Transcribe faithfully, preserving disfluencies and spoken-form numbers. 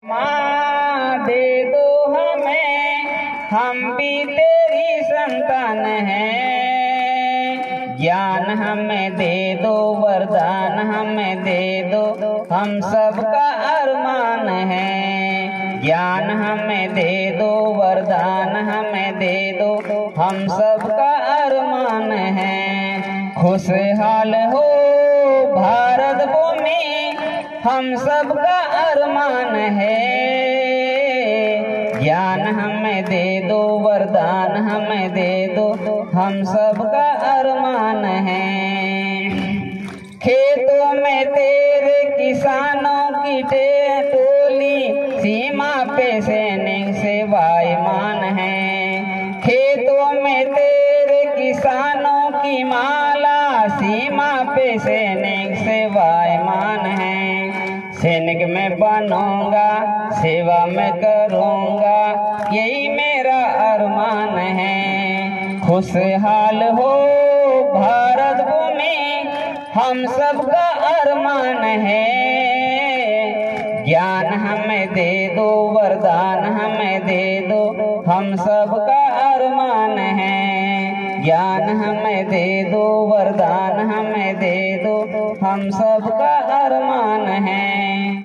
माँ दे दो हमें, हम भी तेरी संतान हैं। ज्ञान हमें दे दो, वरदान हमें दे दो, हम सबका अरमान है। ज्ञान हमें दे दो, वरदान हमें दे दो, हम सबका अरमान है। खुशहाल हो भारत भूमि, हम सबका अरमान है। ज्ञान हमें दे दो, वरदान हमें दे दो, हम सबका अरमान है। खेतों में तेरे किसानों की टोली, सीमा पे सैनिक सेवायमान है। खेतों में तेरे किसानों की माला, सीमा पे सैनिक सेवायमान है। सैनिक में बनूंगा, सेवा में करूंगा, यही मेरा अरमान है। खुशहाल हो भारत भूमि, हम सबका अरमान है। ज्ञान हमें दे दो, वरदान हमें दे दो, हम सबका अरमान है। ज्ञान हमें दे दो, वरदान हमें दे दो, हम सबका अरमान है।